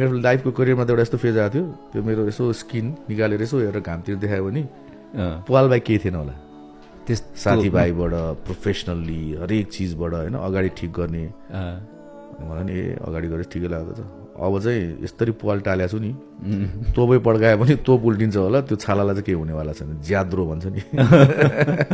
मेरो लाइफको करियरमा त एउटा यस्तो फेज आएको थियो त्यो मेरो यसो स्किन निकालेर यसो हेरेर घामतिर देखायो भने पाल बाई केही थिएन होला त्यस साथीभाइबाट प्रोफेसनल्ली हरेक चिजबाट होइन अगाडि ठिक गर्ने मलाई नि अगाडि गरेर ठिकै लाग्दछ अब चाहिँ यस्तरी पाल टालेको छु नि तोपै पड्कायो भने तोप उल्टिन्छ होला त्यो छालालाई चाहिँ केही हुनेवाला छैन ज्याद्रो भन्छ नि